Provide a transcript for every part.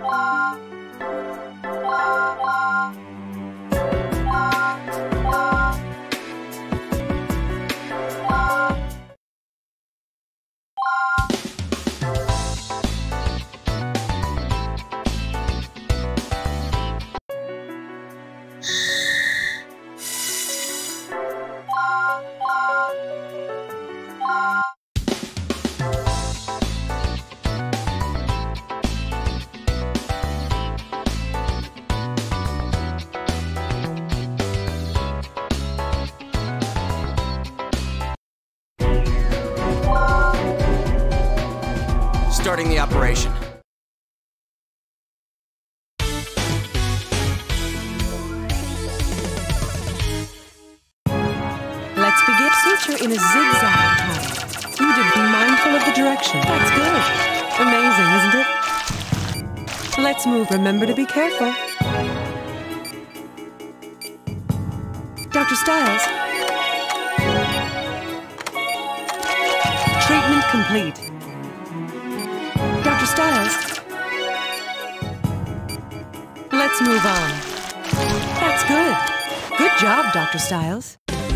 Starting the operation. Let's begin. Suture in a zigzag pattern. You did be mindful of the direction. That's good. Amazing, isn't it? Let's move. Remember to be careful. Dr. Stiles. Treatment complete. Dr. Stiles. Let's move on. That's good. Good job, Dr. Stiles.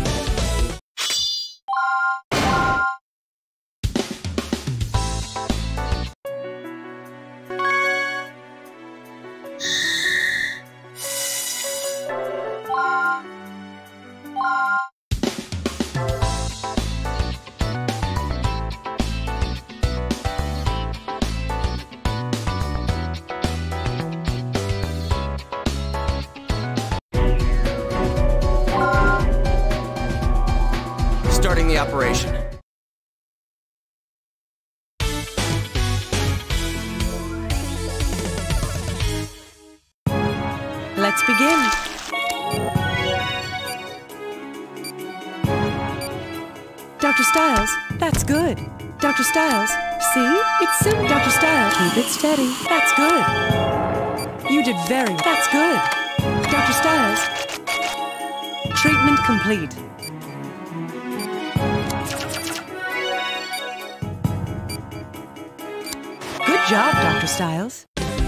Starting the operation. Let's begin. Dr. Stiles, that's good. Dr. Stiles, see? It's simple. Dr. Stiles, keep it steady. That's good. You did very. That's good. Dr. Stiles, treatment complete. Good job, Dr. Stiles.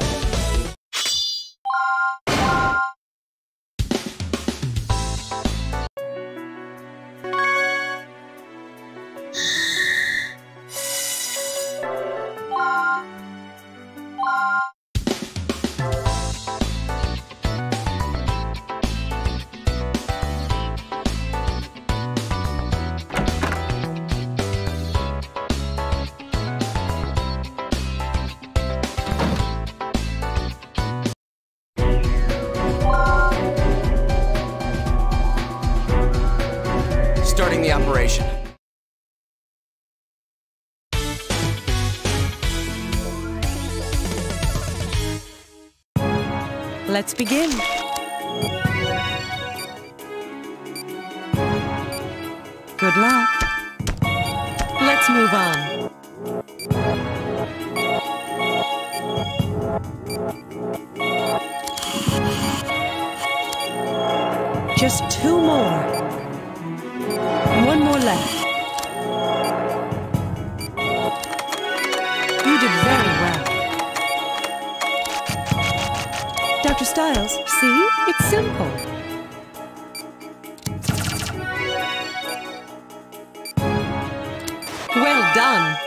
Starting the operation. Let's begin. Good luck. Let's move on. Just two more. One more left. You did very well. Dr. Stiles, see? It's simple. Well done.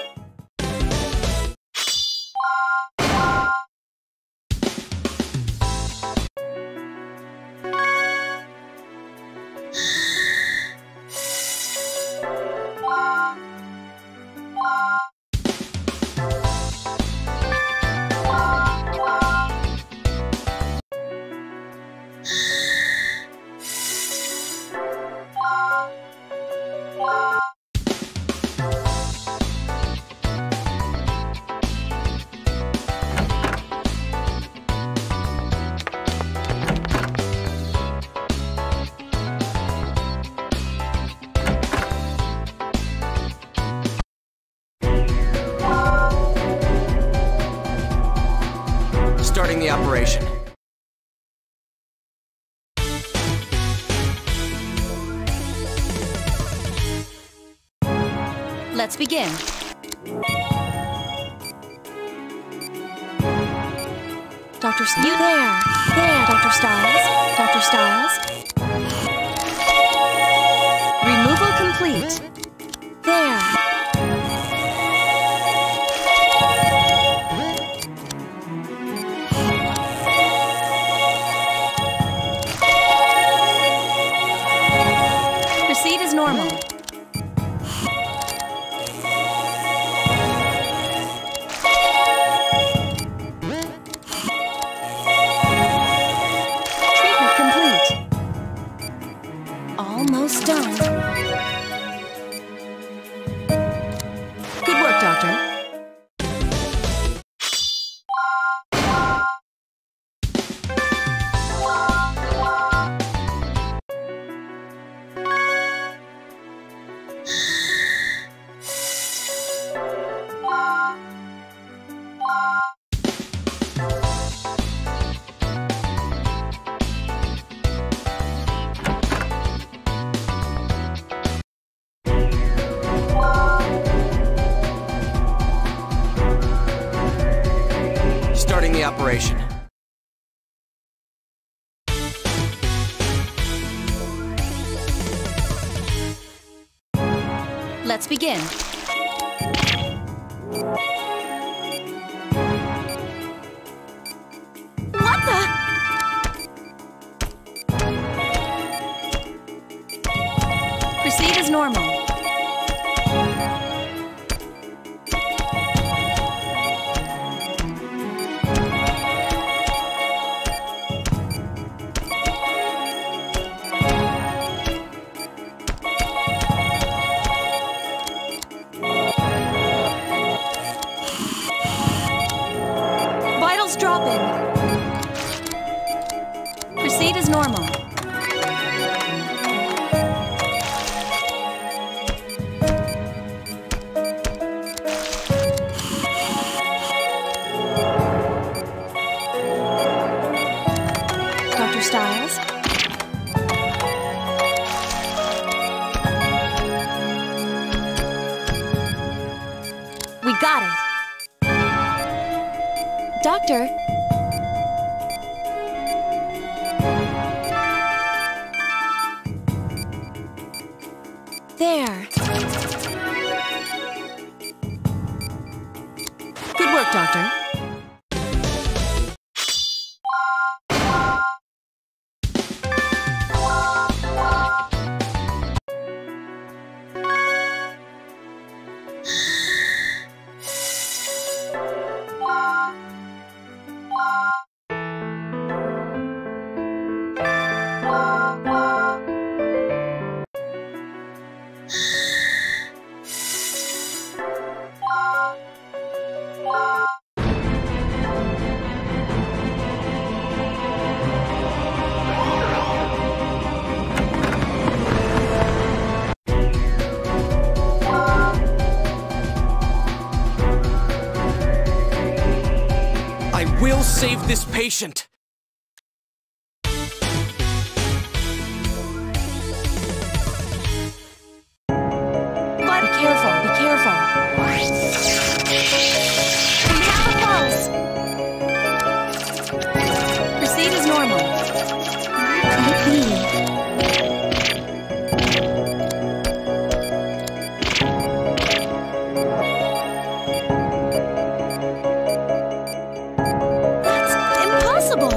Starting the operation. Let's begin. Dr. You there. There, Dr. Styles. Dr. Styles. Removal complete. There. Proceed as normal. Treatment complete. Almost done. Good work, Doctor. Starting the operation. Let's begin. What the? Proceed as normal. Vitals dropping. Proceed as normal. Dr. Styles. We got it. Doctor. There. Good work, Doctor. I will save this patient! But be careful, be careful. We have a pulse. Proceed as normal. Could it be? That's impossible.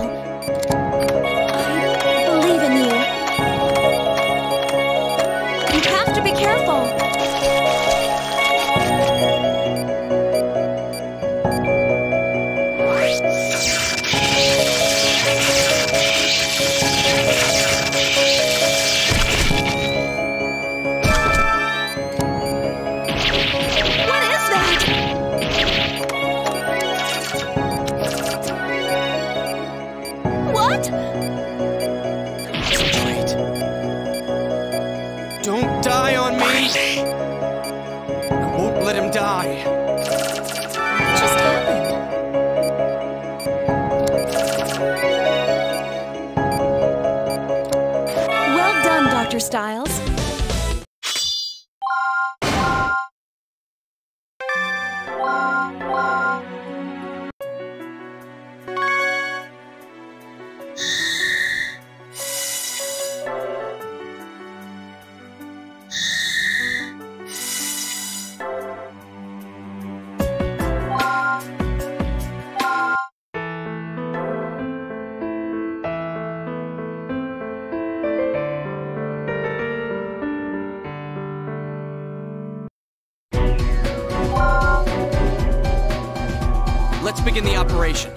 Let's begin the operation.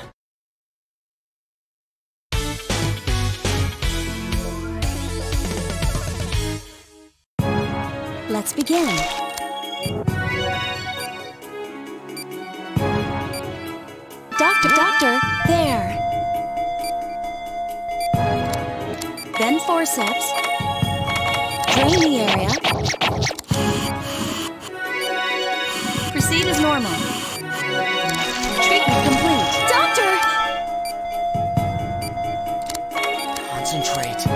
Let's begin. Doctor, there. Then forceps. Drain the area. Proceed as normal. Treatment complete. Doctor! Concentrate.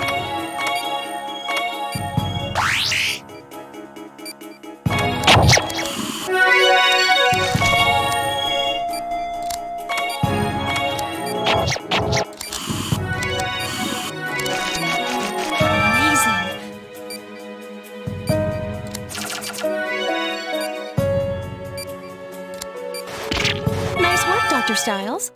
Dr. Stiles.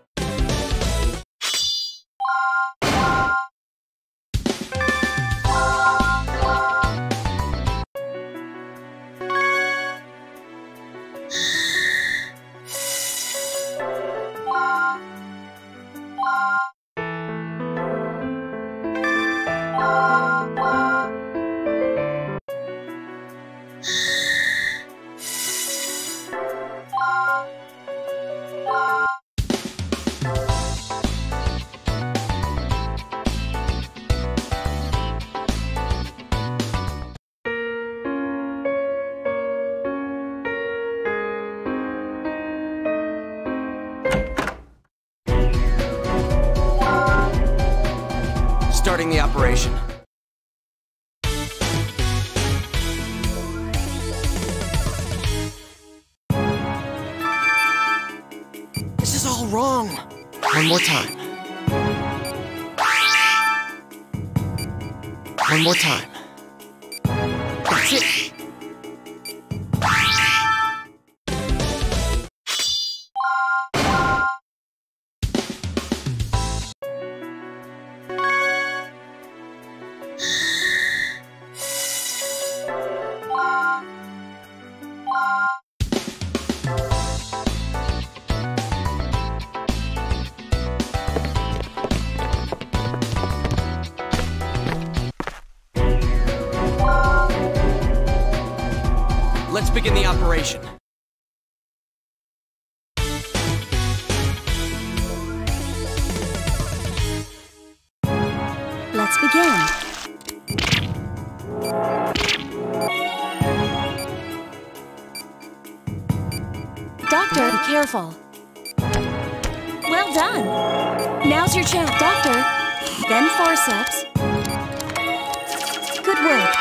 Starting the operation. This is all wrong. One more time. One more time. That's it. Let's begin the operation. Let's begin. Doctor, be careful. Well done. Now's your chance, Doctor. Then forceps. Good work.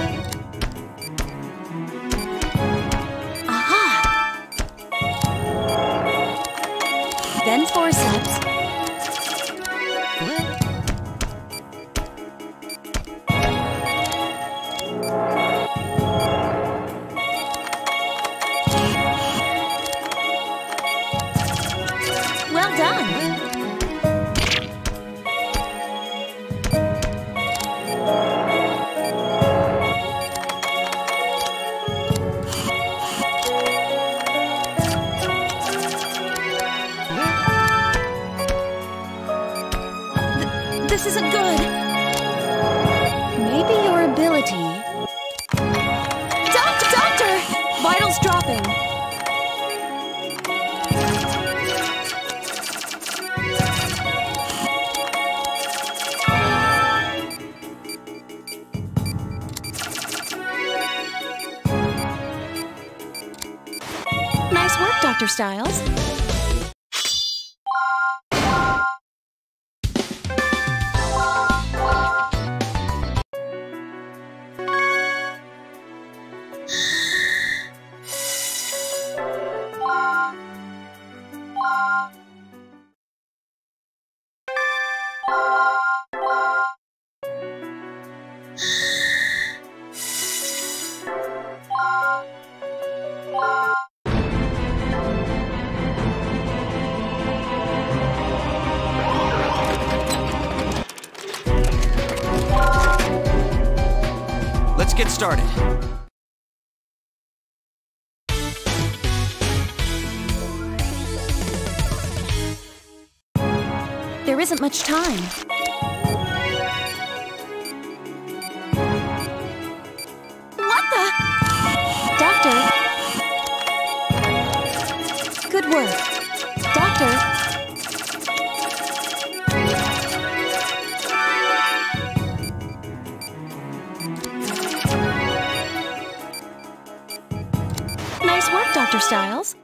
Then forceps. Well done. This isn't good. Maybe your ability... Doctor! Vitals dropping. Nice work, Dr. Stiles. Let's get started. There isn't much time. What the? Doctor? Good work. Doctor? Nice work, Dr. Stiles.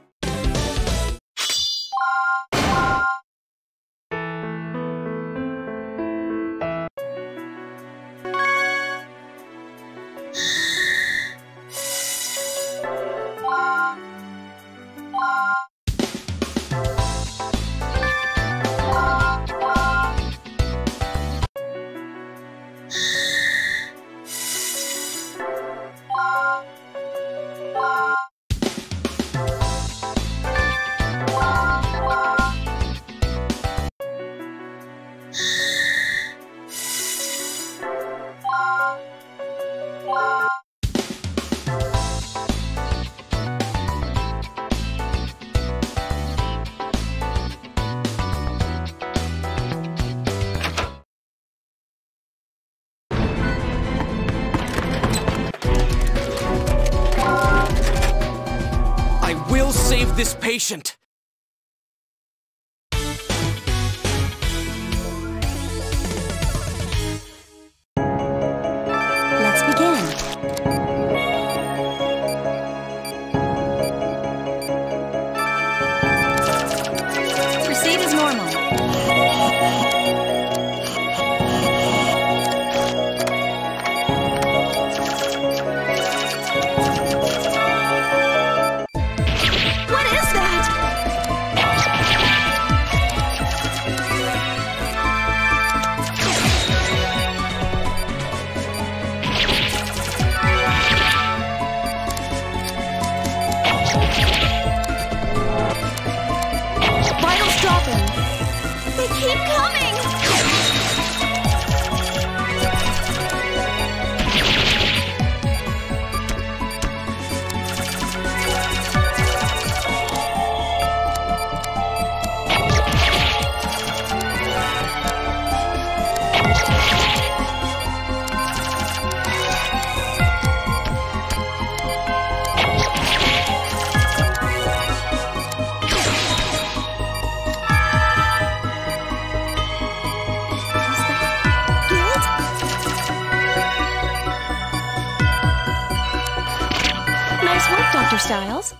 Save this patient! Let's begin. Proceed as normal. They keep coming! Nice work, Dr. Stiles.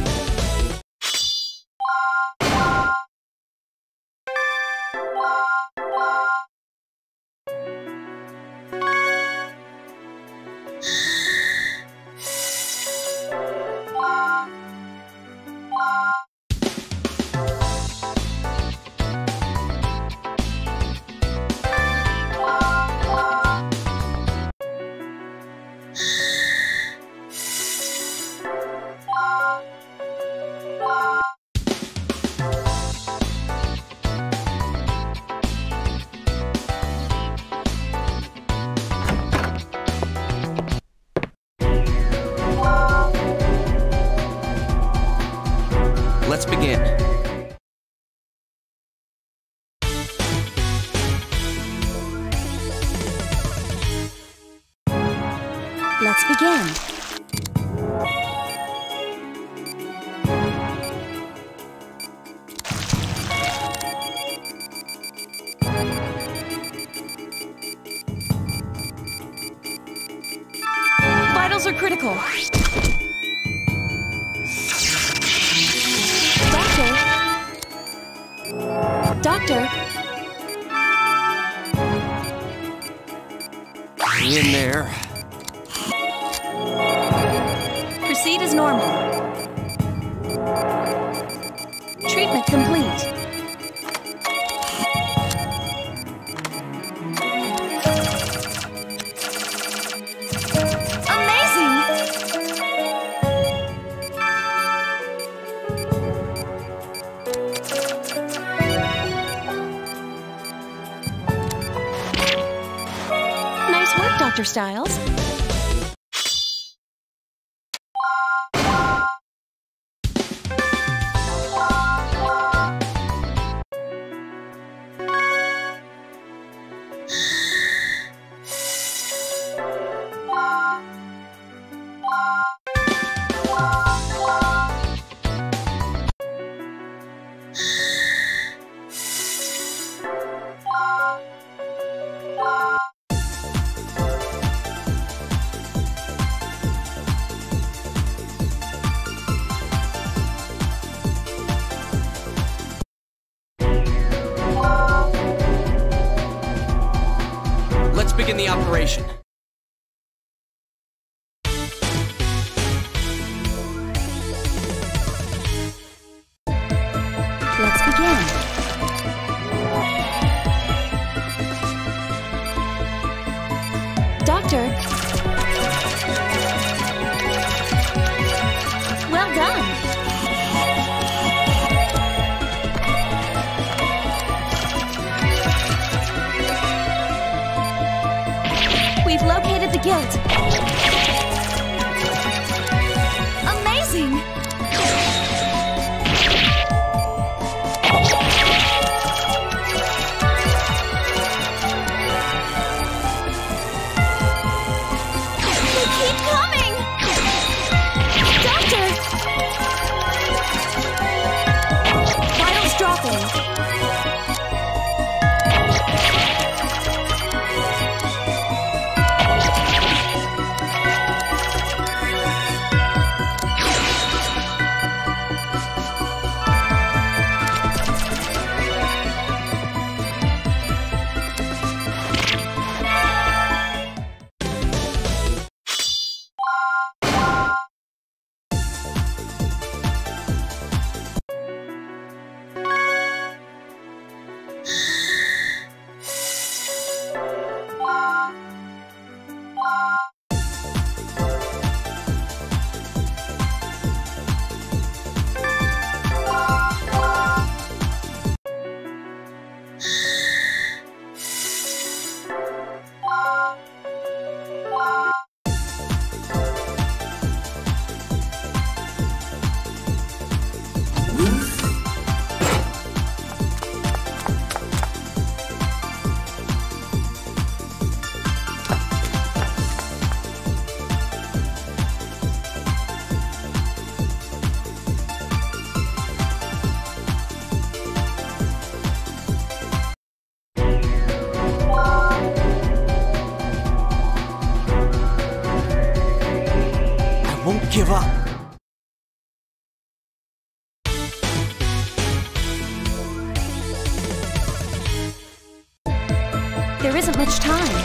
Let's begin. Let's begin. Vitals are critical. Doctor? In there. Proceed as normal. Treatment complete. Amazing! Nice work, Dr. Stiles. station. Let's begin. Doctor. Well done. We've located the guild. Amazing! They keep coming! Doctor! Vitals dropping. Won't give up. There isn't much time.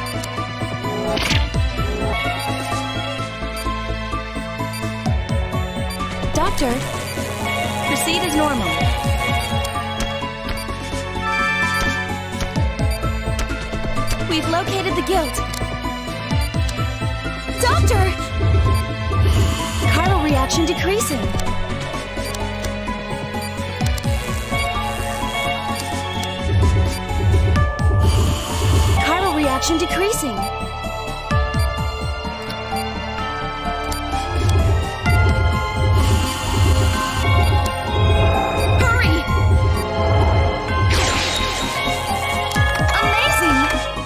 Doctor, proceed as normal. We've located the guild. Doctor! Chiral reaction decreasing. Chiral reaction decreasing. Hurry! Amazing!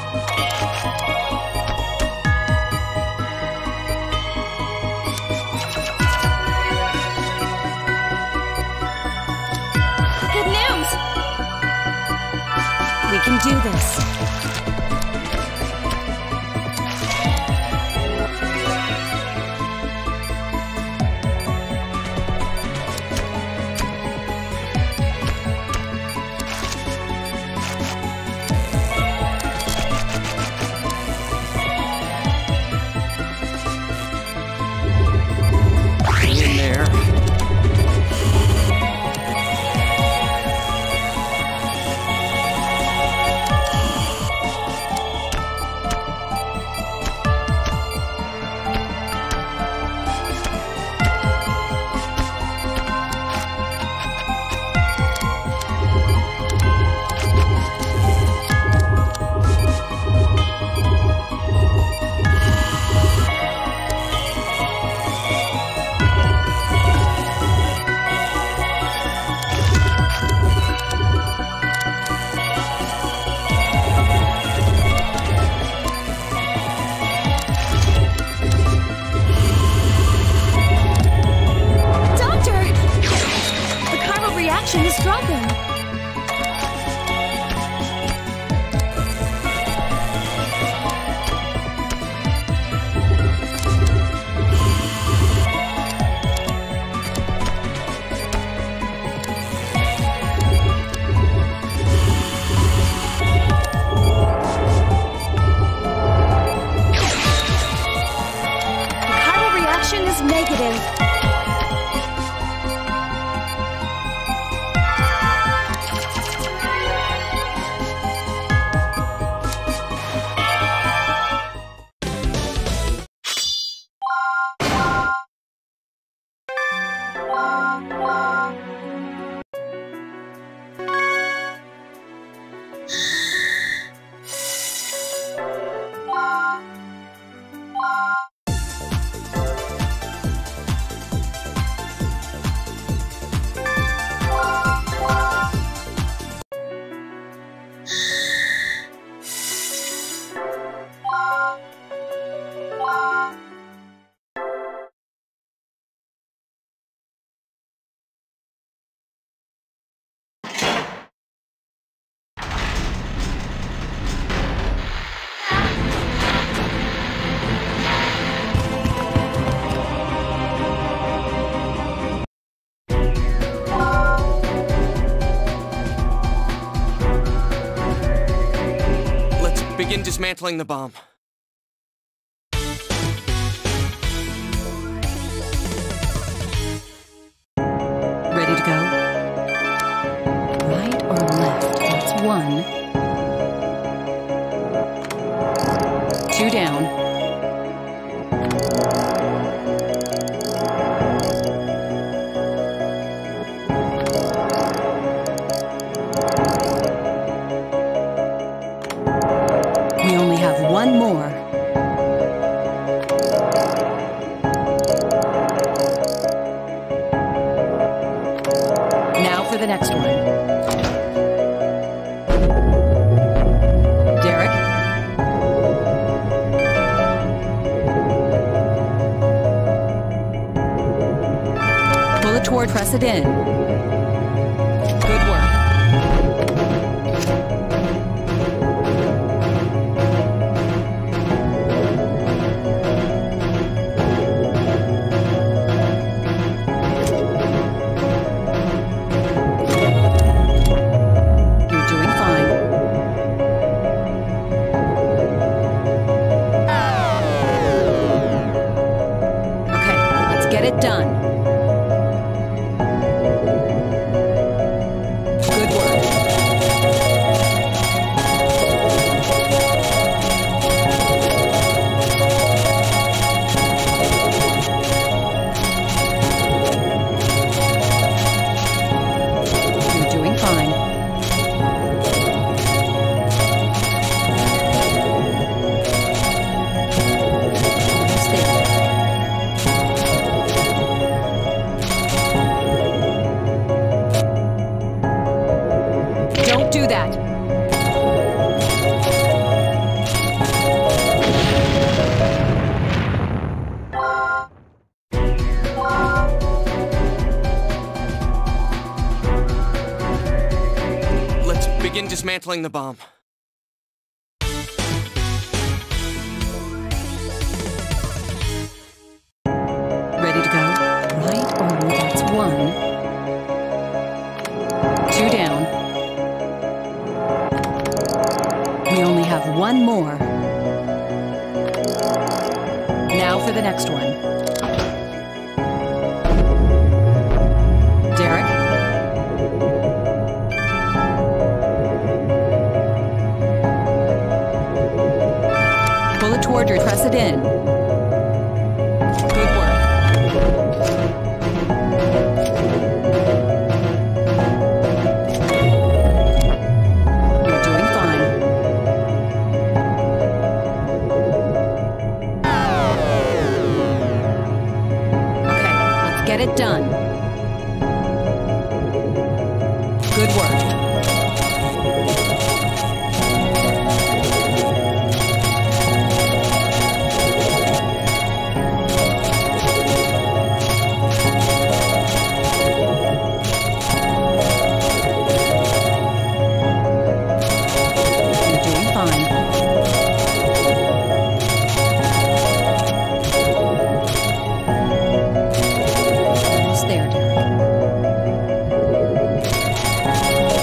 Good news! We can do this. In there. reaction is dropping. begin dismantling the bomb. Ready to go? Right or left? That's 1. 2 down. We only have 1 more. Now for the next one. Derek? Pull it toward, press it in. Good work. You're doing fine. Okay, let's get it done. Good work. You're doing fine. Almost there. Don't do that. Let's begin dismantling the bomb. Ready to go? Right or left? That's 1. 2 down. We only have 1 more. Now for the next one. Derek? Pull it toward your, press it in. Good work. You're doing fine. Okay, let's get it done. Good work. You're doing fine. Almost there, Derek.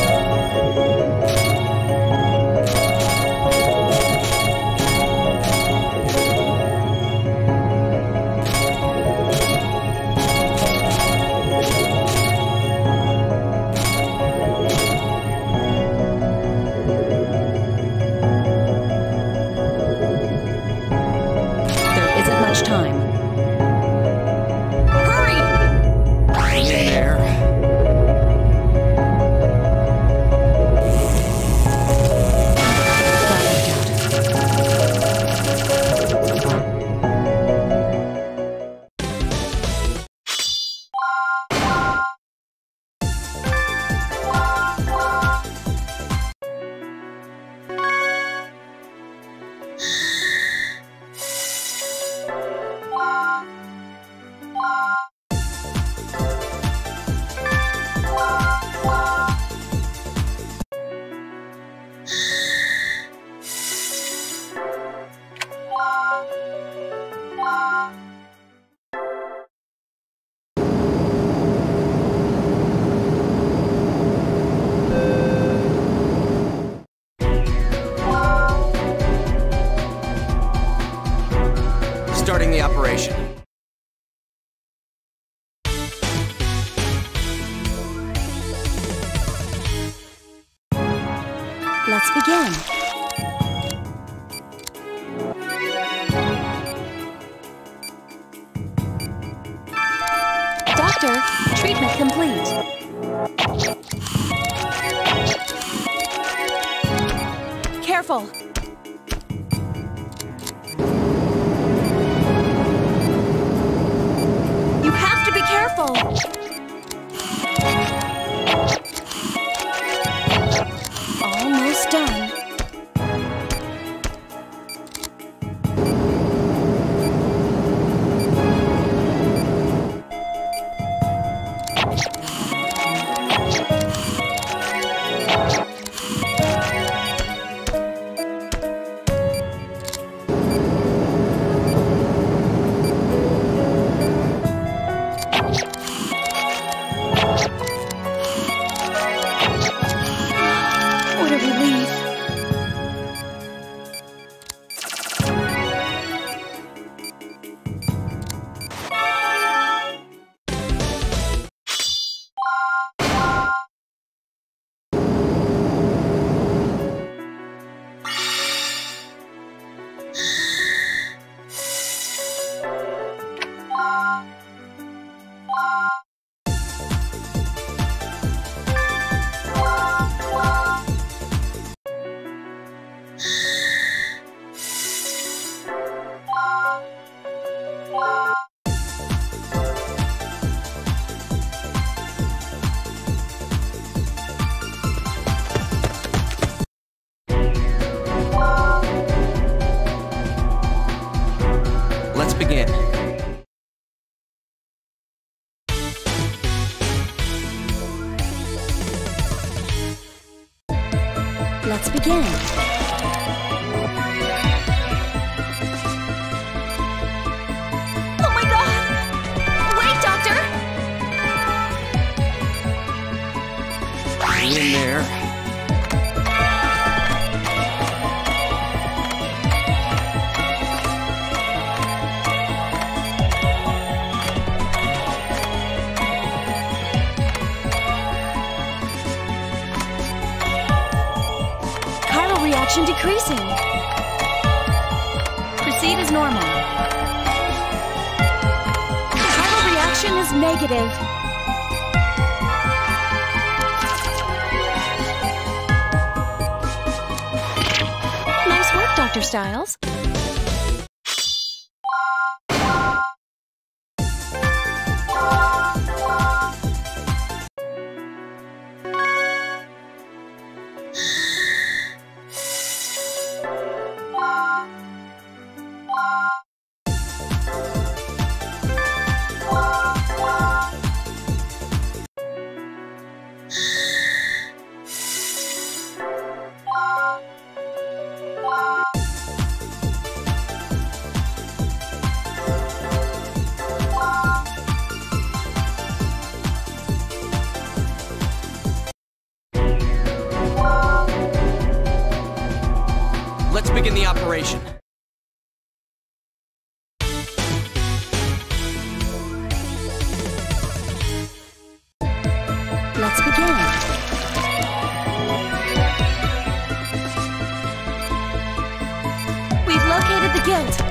Let's begin. Doctor, treatment complete. Careful! You have to be careful! Almost done. What a relief. Let's begin. Let's begin. Oh my god! Wait, Doctor! Hang in there. Chiral reaction decreasing. Proceed as normal. Chiral reaction is negative. Nice work, Dr. Stiles. Let's begin the operation. Let's begin. We've located the guilt.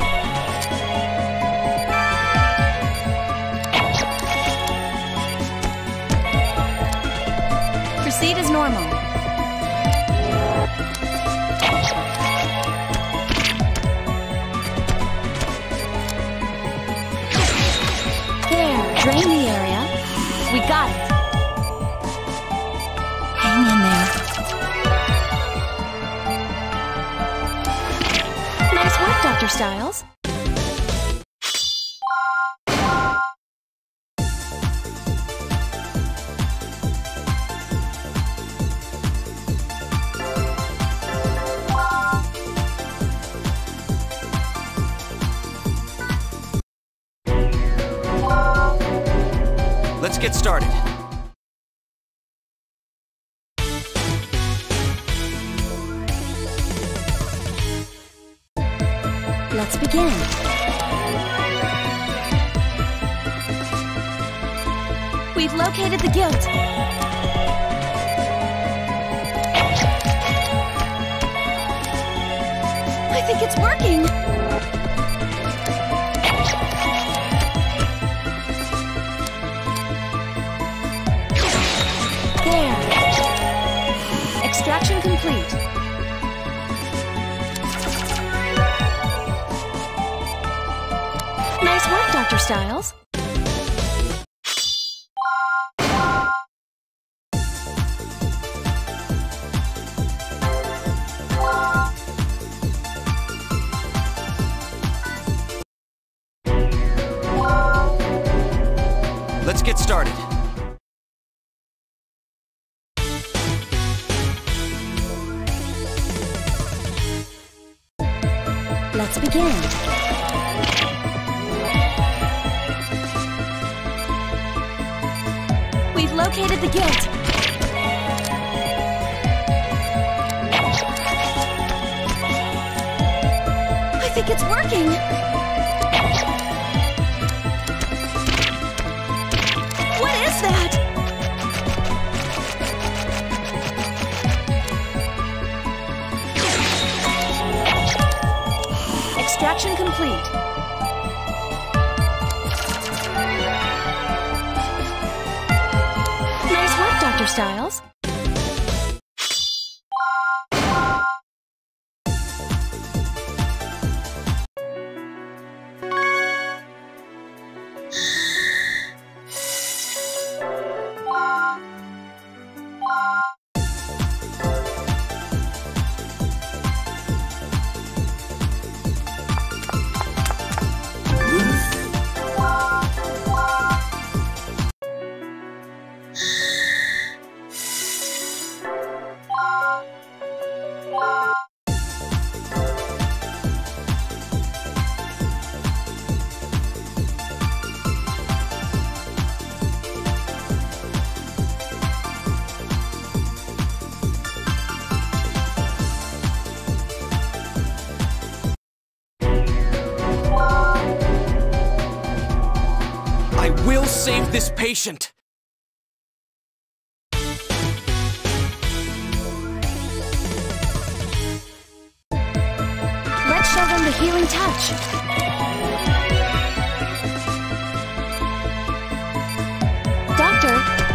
Proceed as normal. There, drain the area. We got it. Hang in there. Nice work, Dr. Stiles. Let's get started. Let's begin. We've located the guilt. it's working! There. Extraction complete. Nice work, Dr. Stiles. Let's get started. Let's begin. We've located the guild. I think it's working. What is that? Extraction complete. Nice work, Dr. Stiles. I will save this patient! Let's show them the healing touch. Doctor.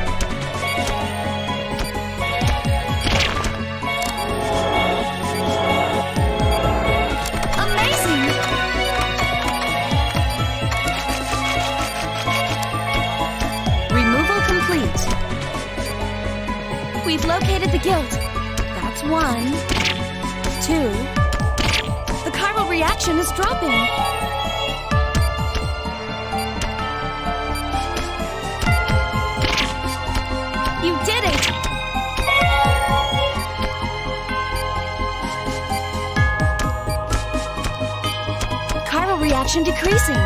Amazing! Removal complete. We've located the guild. That's 1, 2. The chiral reaction is dropping. You did it! Chiral reaction decreasing.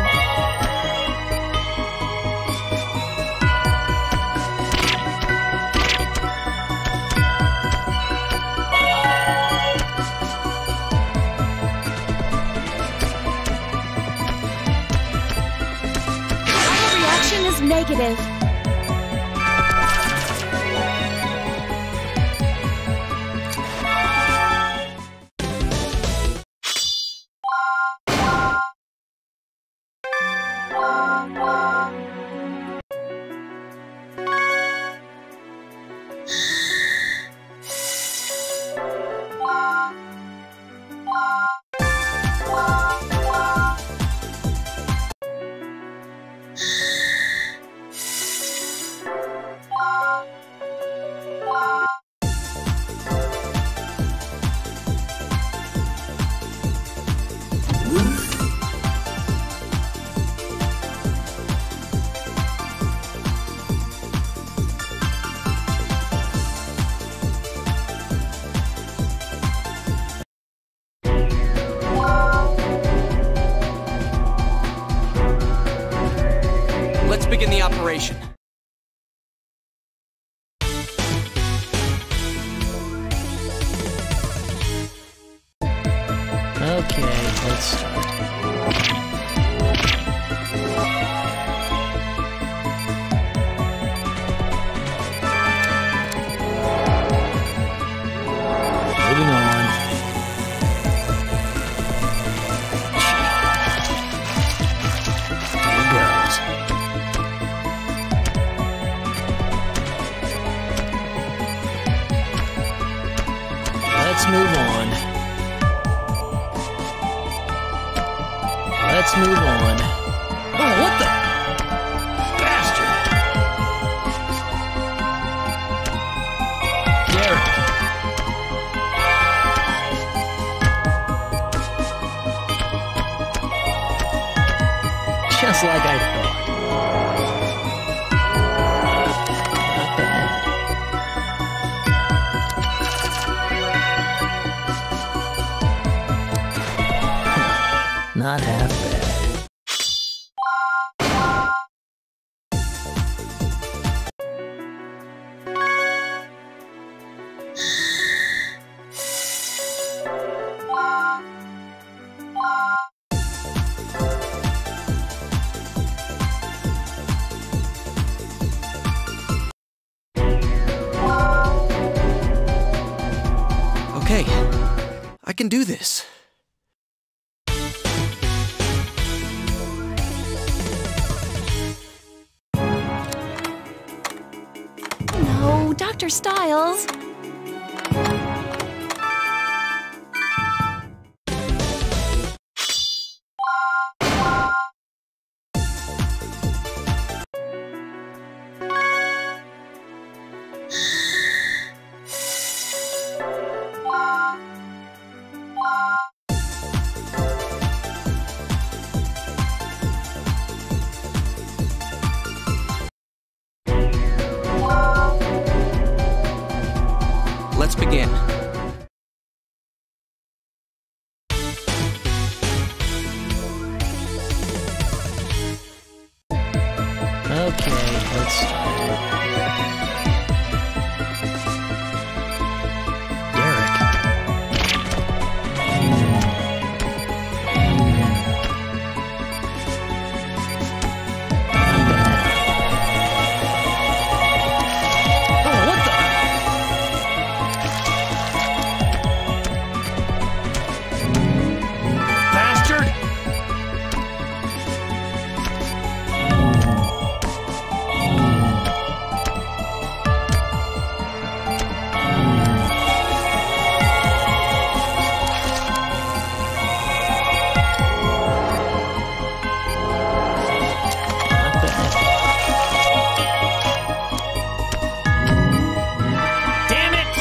Is negative. Let's begin the operation. Okay, let's start. Moving on. Let's move on. Let's move on. Oh, what the? Bastard! Derek. Just like I thought. Not bad. Not half bad. Okay, I can do this. No, Dr. Styles. Let's begin. Okay, let's start. Derek. Oh, what the? Bastard! Not bad. Damn it!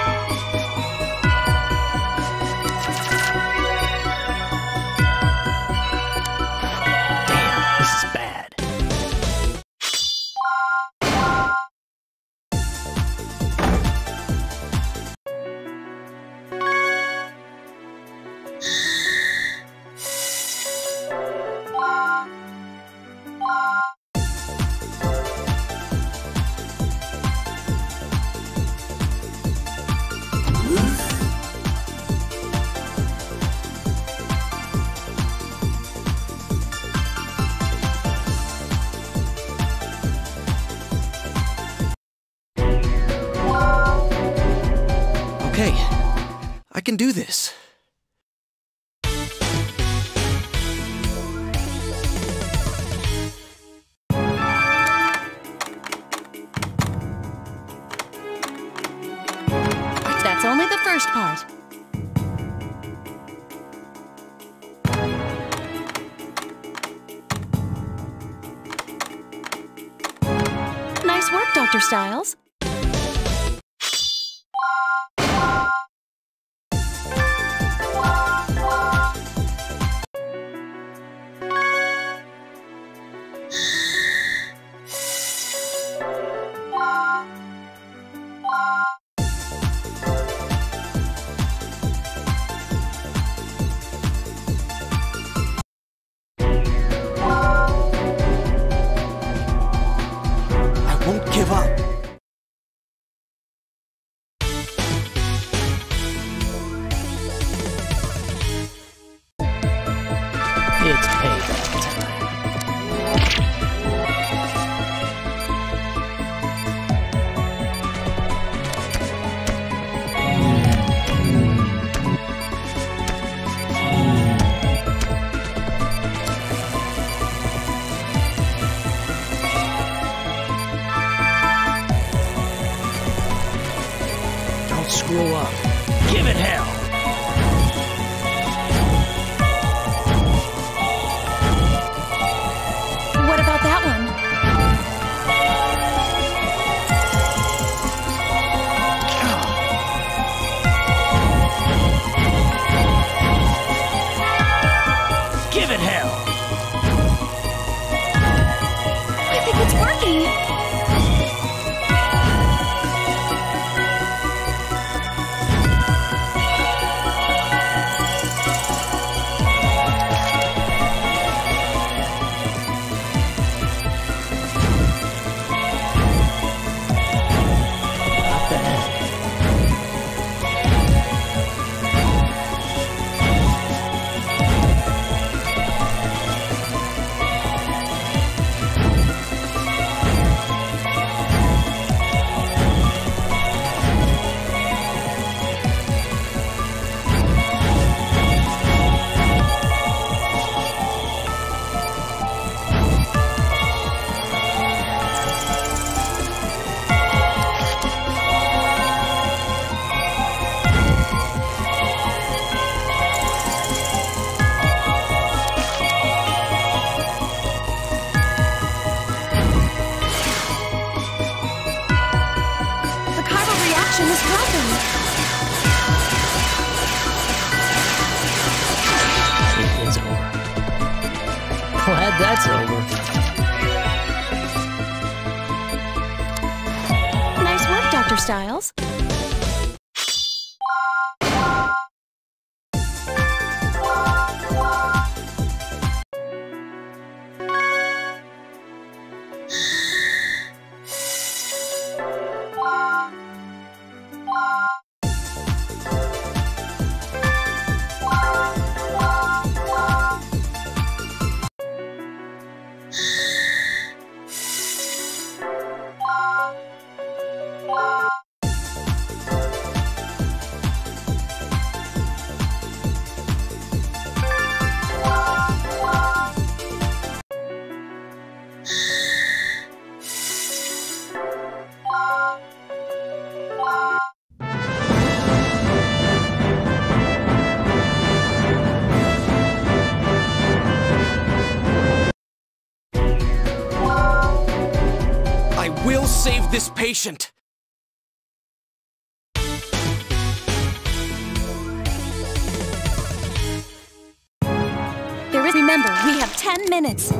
Damn, this is bad. Okay, I can do this. That's only the first part. Nice work, Dr. Styles. I won't give up. It's payback time. Don't screw up. Give it hell! What about that one? Give it hell! I think it's working. Not bad. The chiral reaction is happening. It's over. Glad that's over. Nice work, Dr. Styles. I will save this patient. Remember, we have 10 minutes.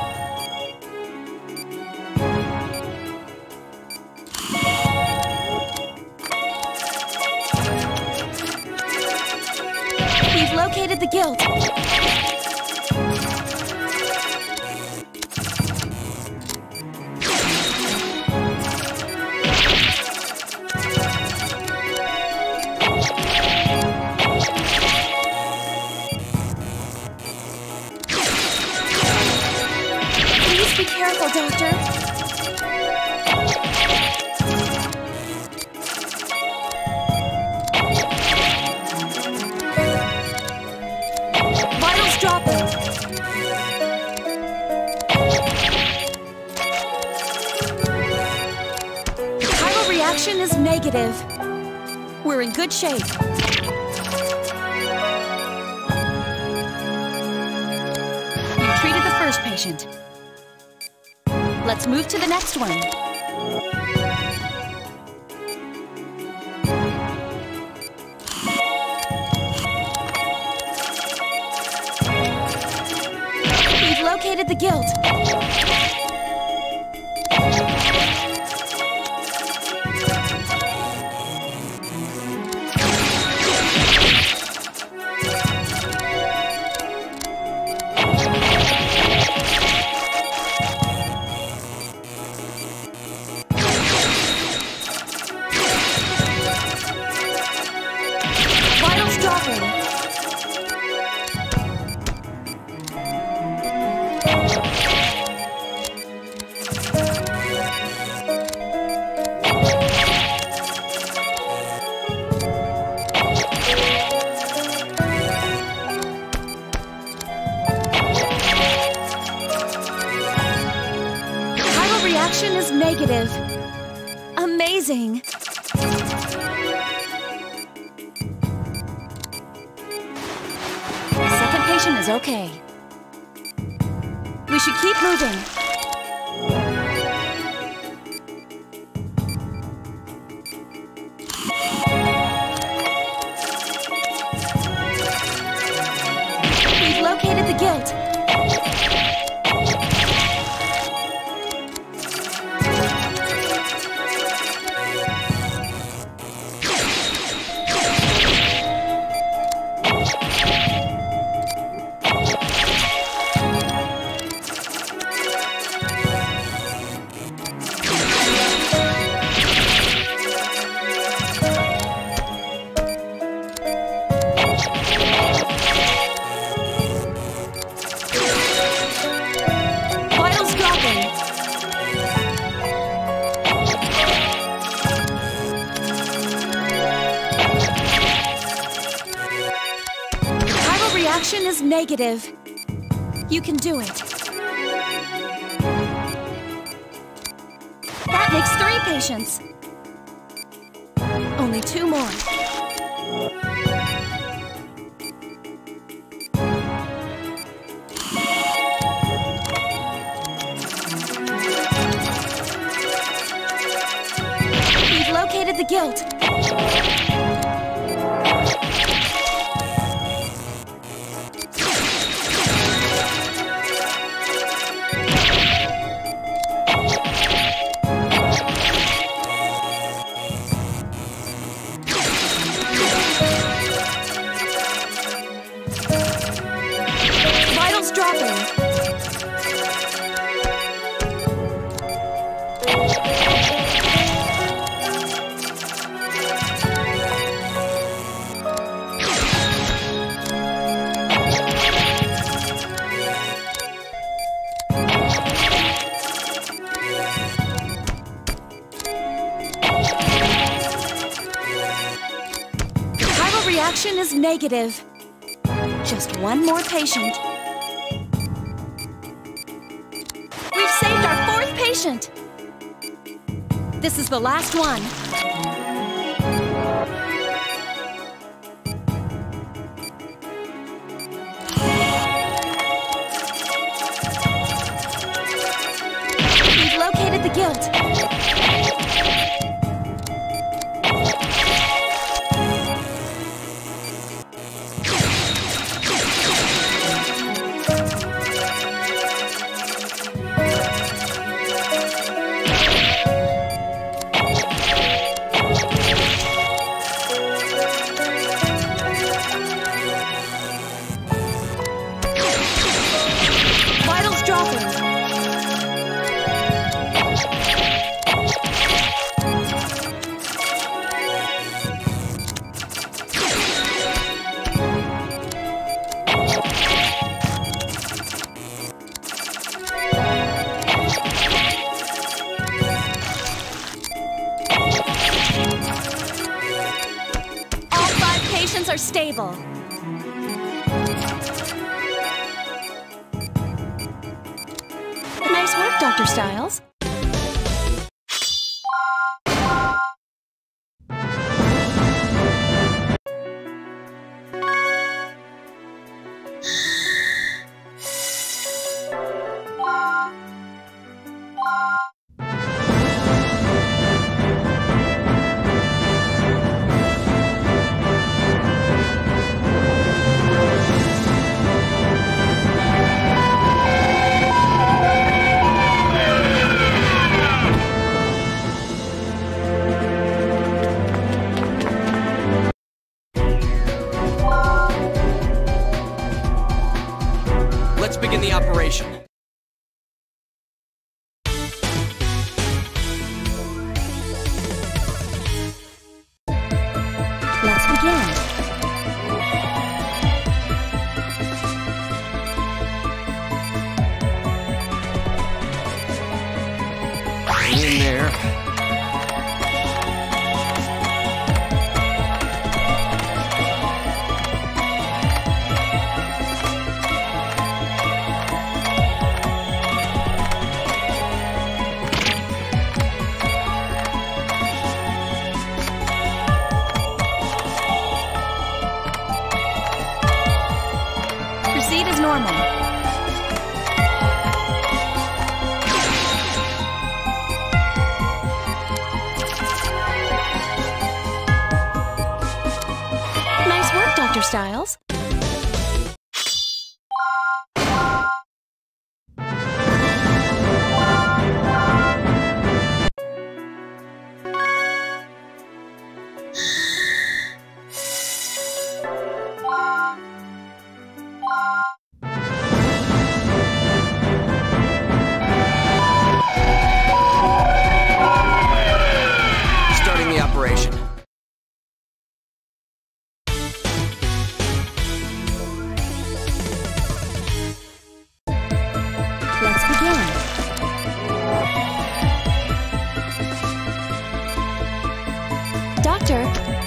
We've located the guild. Be careful, Doctor. Vitals dropping. The chiral reaction is negative. We're in good shape. We've treated the first patient. Let's move to the next one. We've located the guild. Reaction is negative. Amazing. patient is okay. We should keep moving. We've located the guilt. Vitals dropping. Chiral reaction is negative. You can do it. That makes 3 patients. Only 2 more. We've located the guilt. Vitals dropping. Chiral reaction is negative. Just 1 more patient. We've saved our 4th patient. This is the last one. We've located the guilt. Vitals dropping. All 5 patients are stable. Nice work, Dr. Stiles. normal. Nice work, Dr. Styles. Starting the operation. Let's begin. Doctor.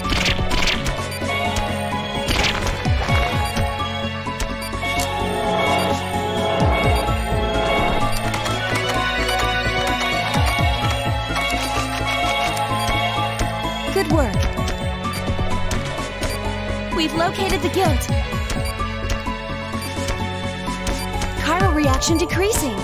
Good work. We've located the guilt. Chiral reaction decreasing.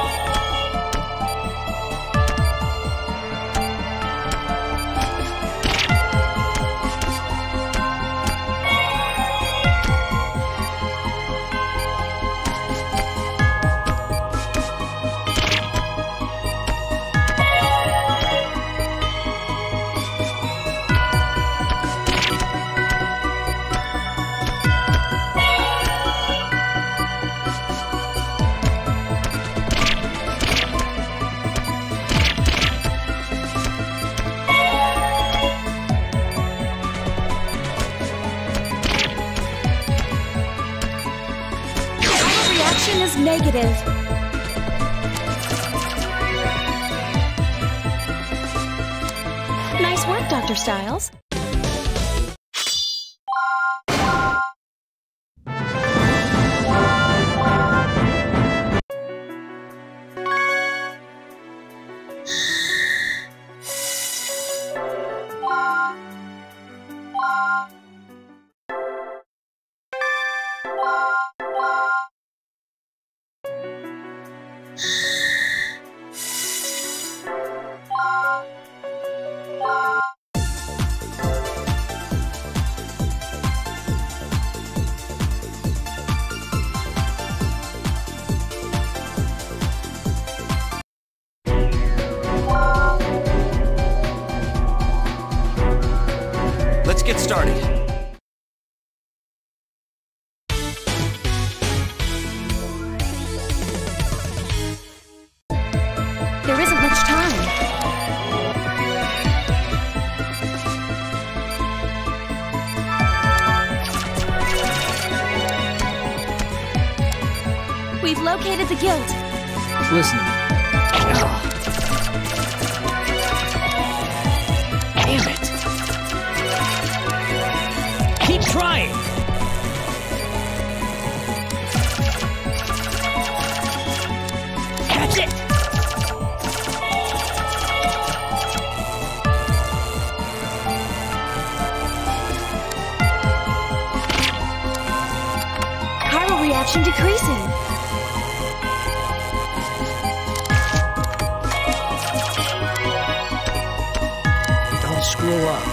Reaction is negative. Nice work, Dr. Styles. Let's get started. There isn't much time. We've located the guilt. Listen to me. Damn it! Keep trying! Catch it! Chiral reaction decreasing. Don't screw up.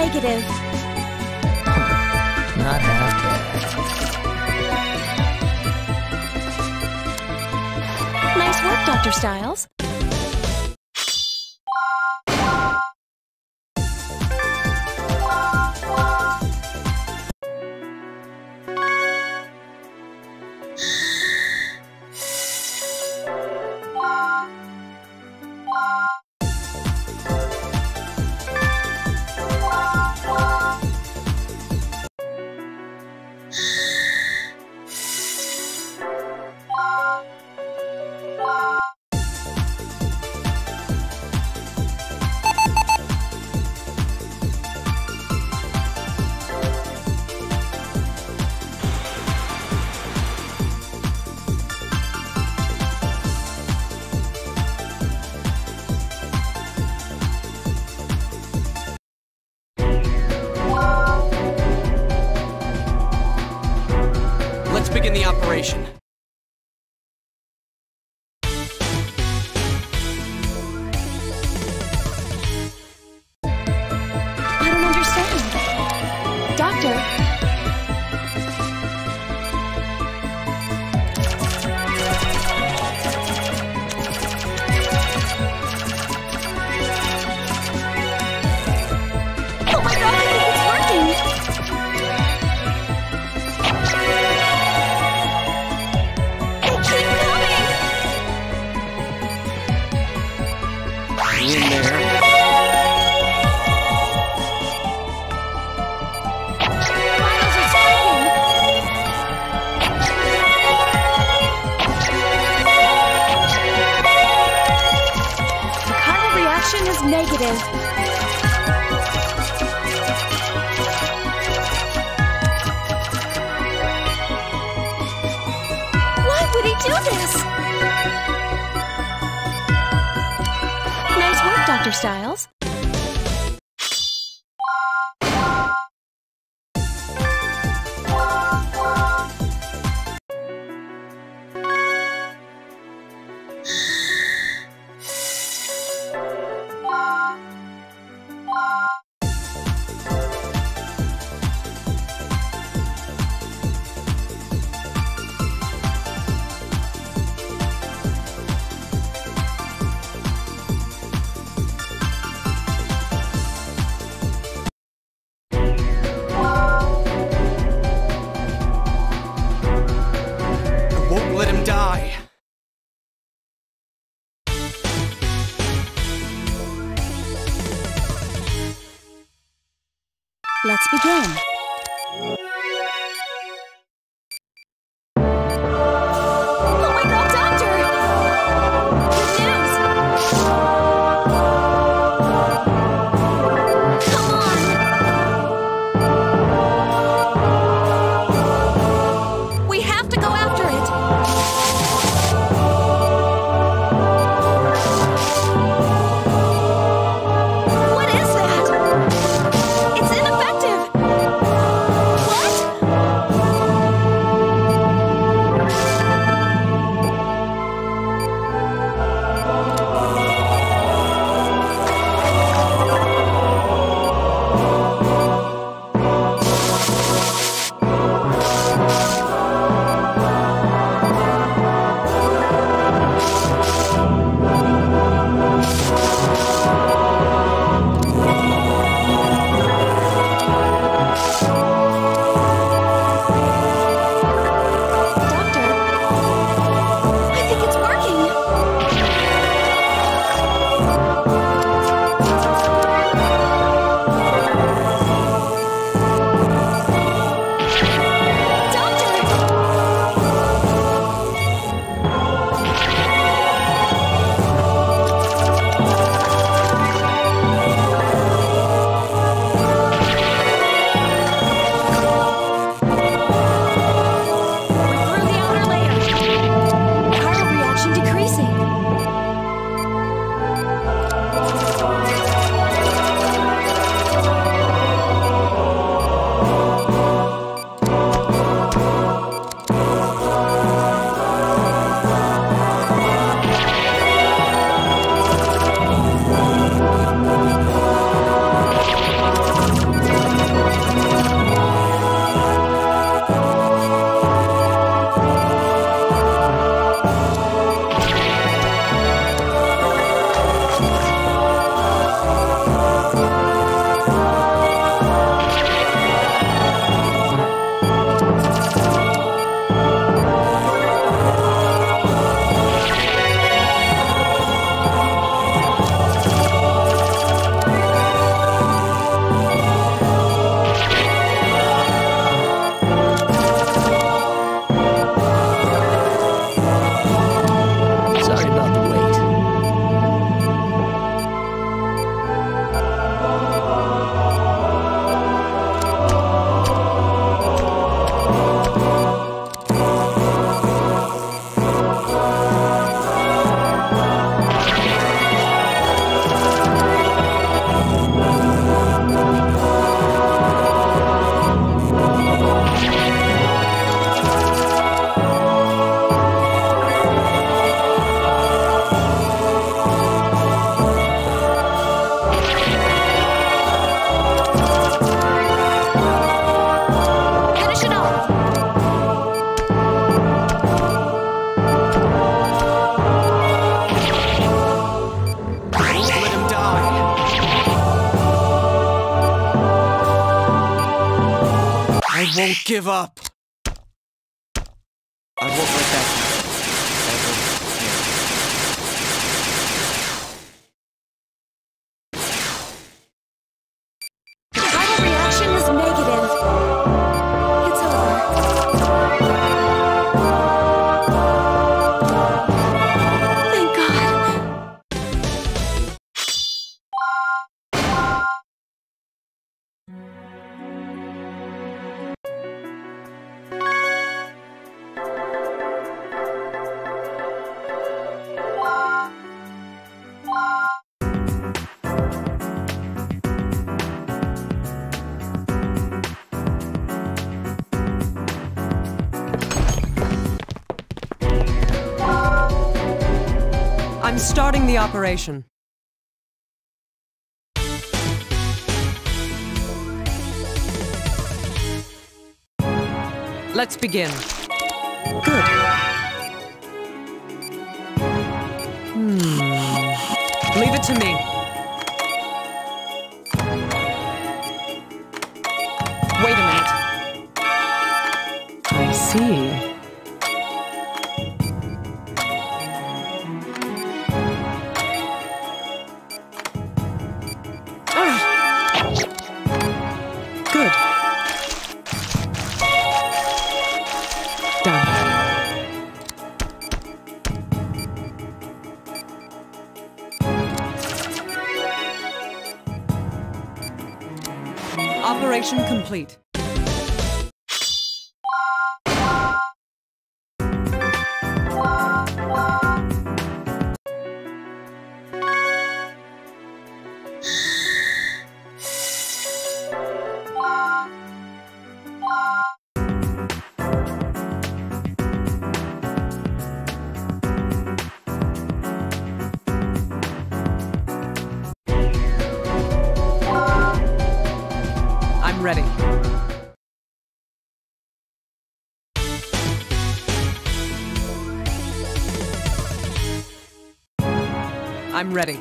negative. Not half bad. Nice work, Dr. Styles. Let's begin the operation. I don't understand. Doctor. Oh my god, I think it's working! In there. Miles are stacking! The chiral reaction is negative. Why would he do this? Nice work, Dr. Styles. Let him die. Let's begin. Oh my god, Doctor! Good news! Come on! We have to go after it! What is that? It's ineffective! What? won't give up. I won't let that happen. The tidal reaction is negative. It's over. Thank God. I'm starting the operation. Let's begin. Good. Leave it to me. Wait a minute. I see. Good. Done. Operation complete. I'm ready. I'm ready.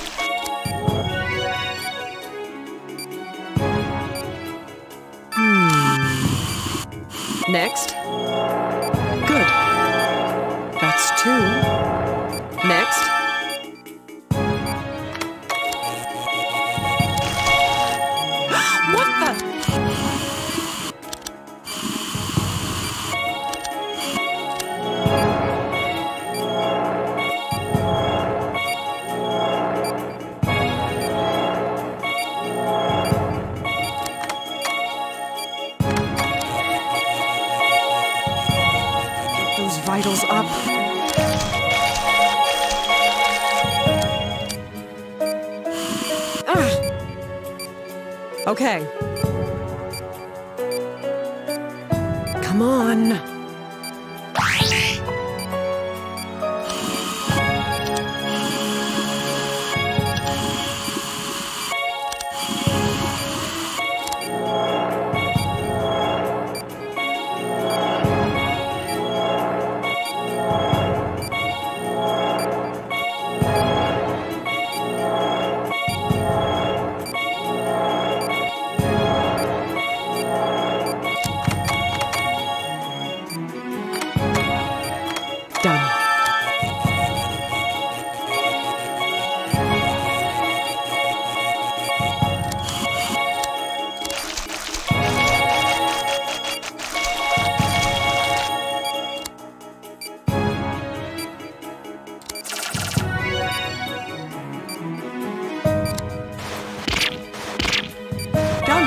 Next. Good. That's 2. Next. What the? Those vitals up. Okay. Come on. Done. Done.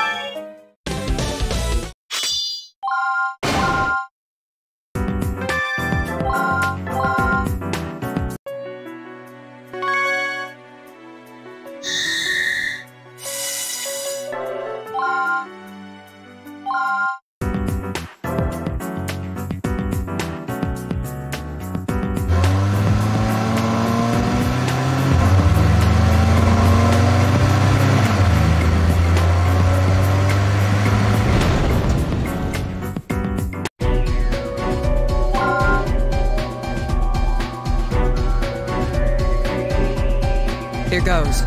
Here goes.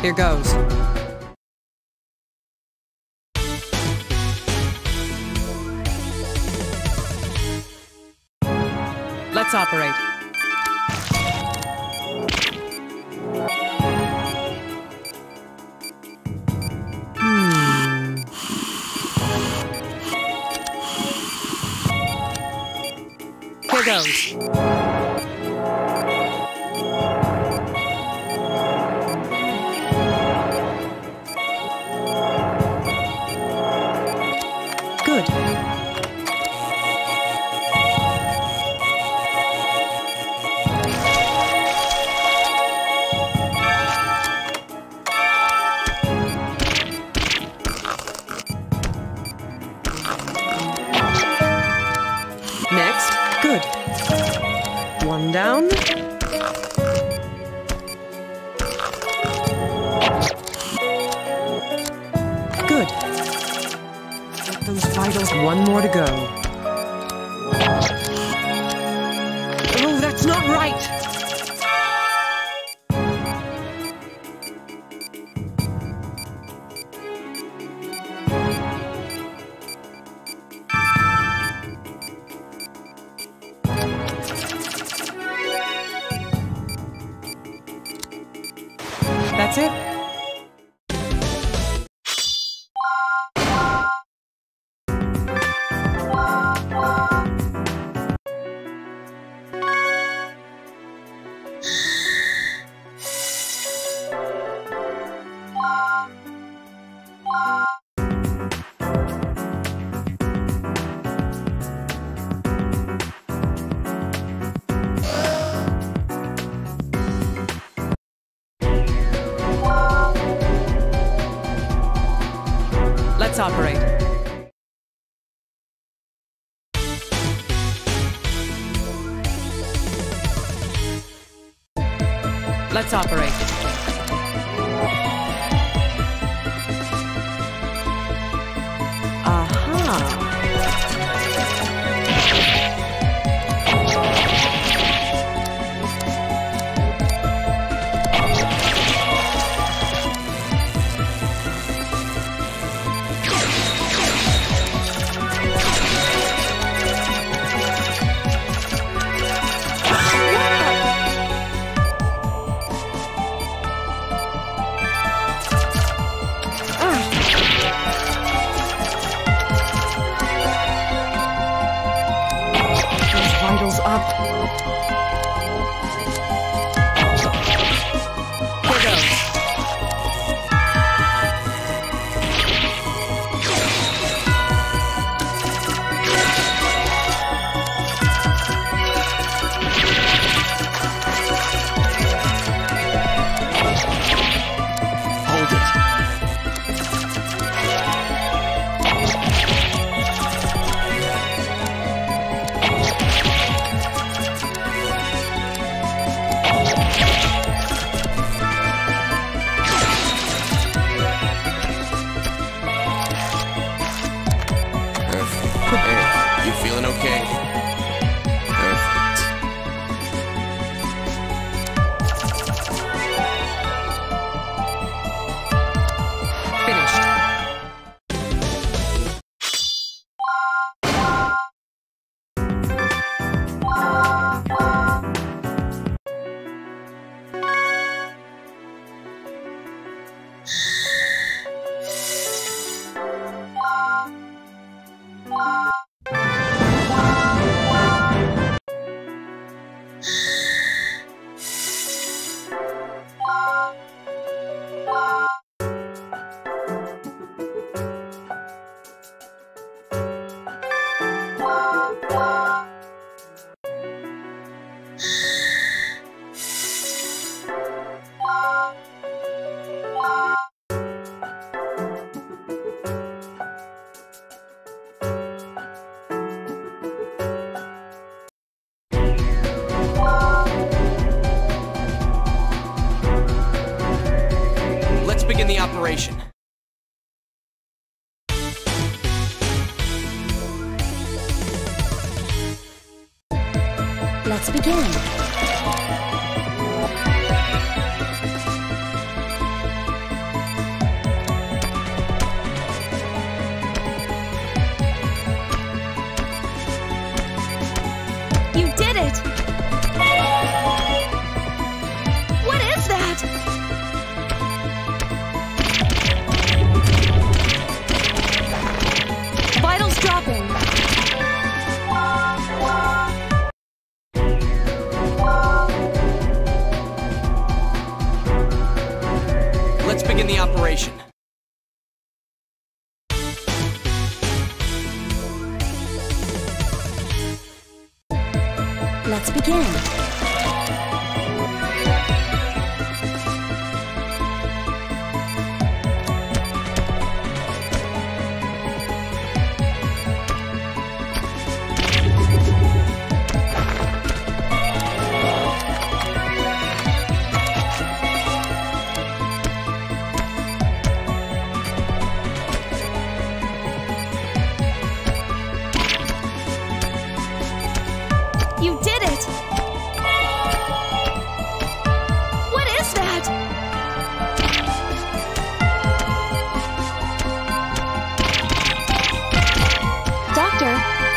Here goes. Let's operate. Here goes. Good. Next. Good. One down. Good. Get those vitals. One more to go. Oh, that's not right! That's it. Let's operate. Let's operate. Aha. Vitals up. Here goes. Hold it. Hey, you feeling okay? Perfect. Finished. Begin the operation. Let's begin. it! What is that? Vitals dropping. Let's begin the operation. Let's begin. You did it! What is that? Doctor?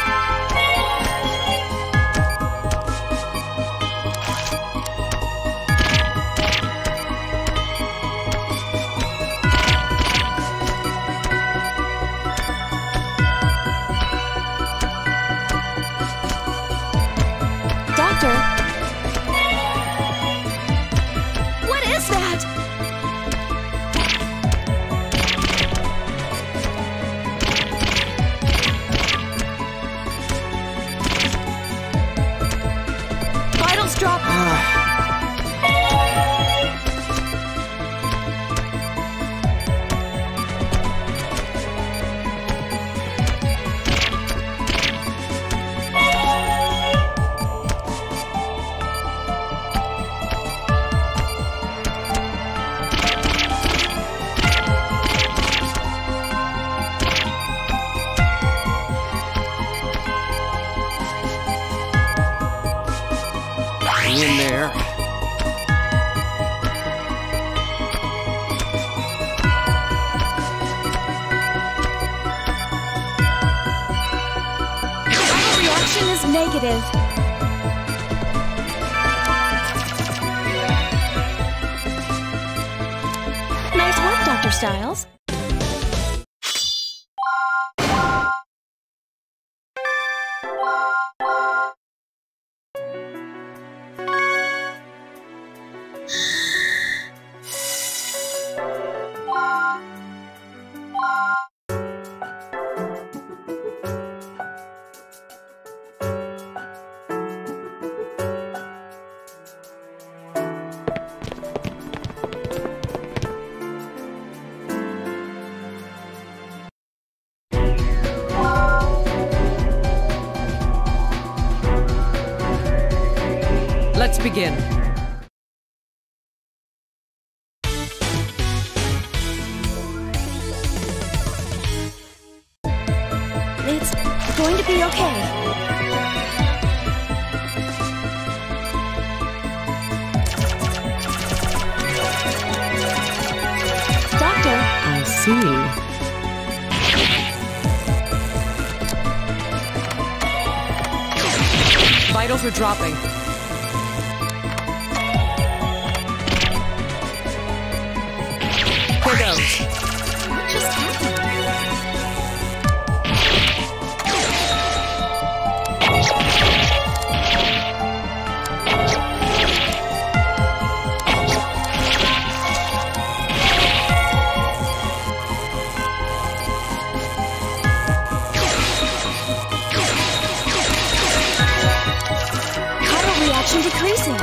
Doctor? What is that? Vitals drop. Hang in there. Final reaction is negative. Nice work, Dr. Styles. Let's begin. It's going to be okay. Doctor? I see. Vitals are dropping. Here goes. What just happened? Chiral reaction decreasing.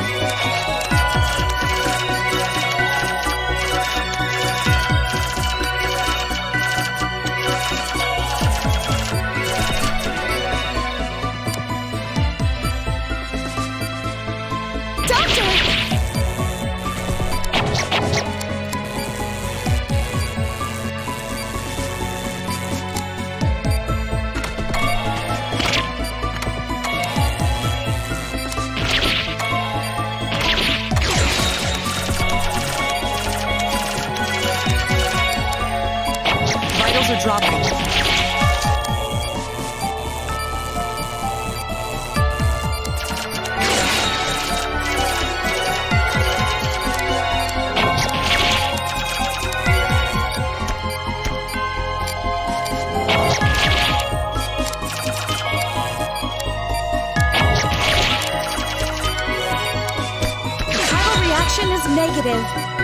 reaction is negative.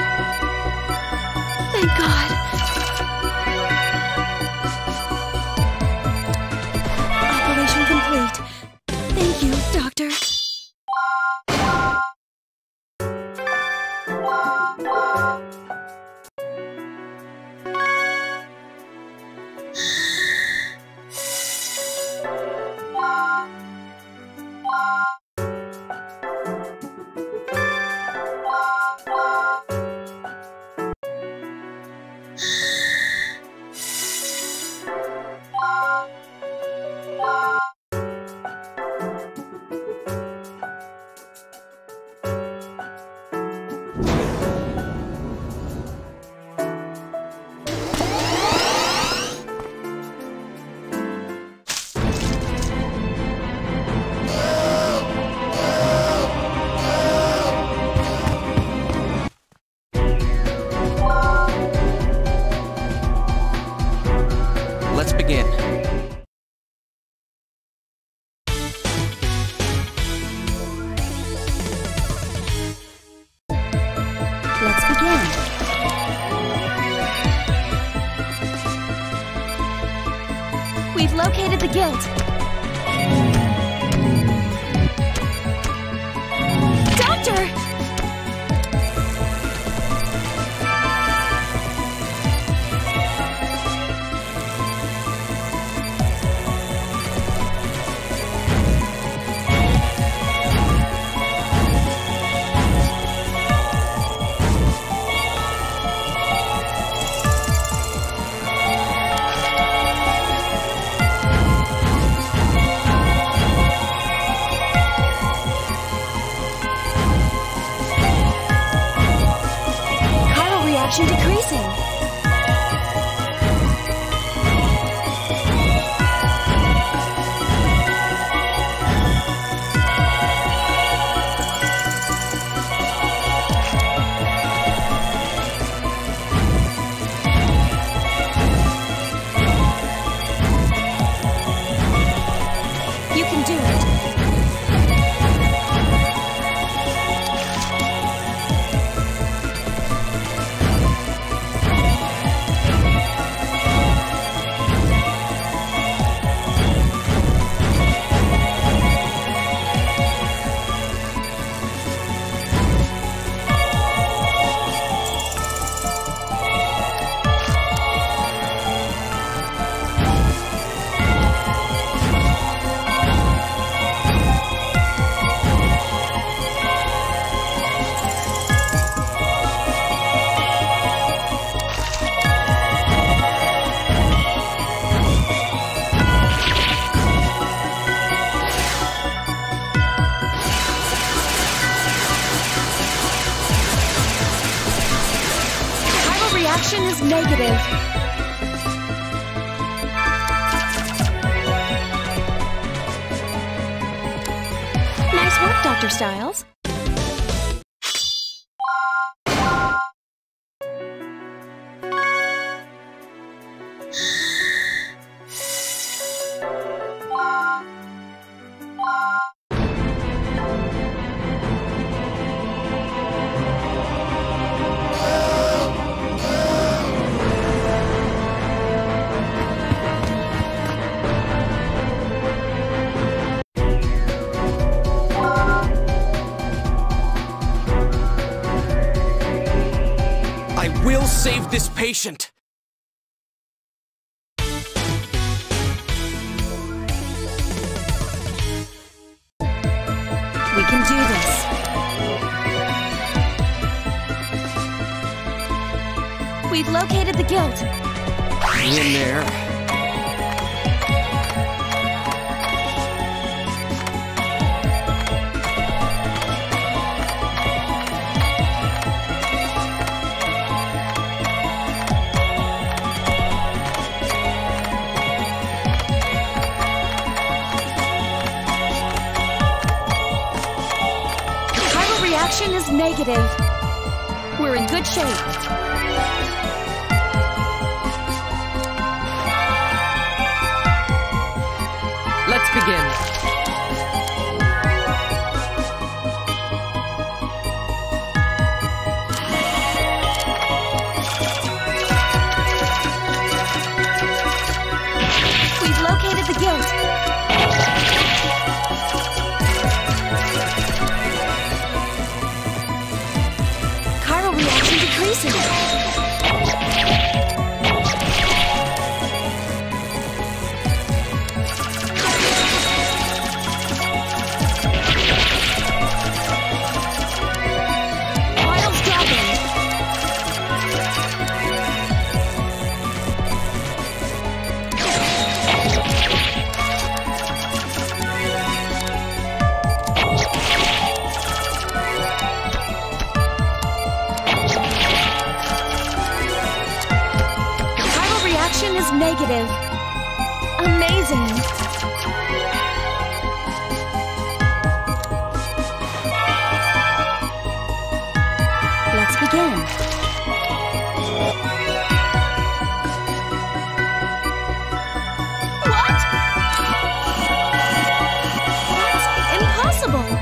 Thank God. Operation complete. Thank you, Doctor. Let's begin. Let's begin. We've located the guilt. Doctor! Reaction decreasing. You can do it. Reaction is negative. Nice work, Dr. Styles. We'll save this patient! We can do this. We've located the guilt. In there. Reaction is negative. We're in good shape. Let's begin. racing. Piles dropping. Is negative. Amazing. Let's begin. What? That's impossible.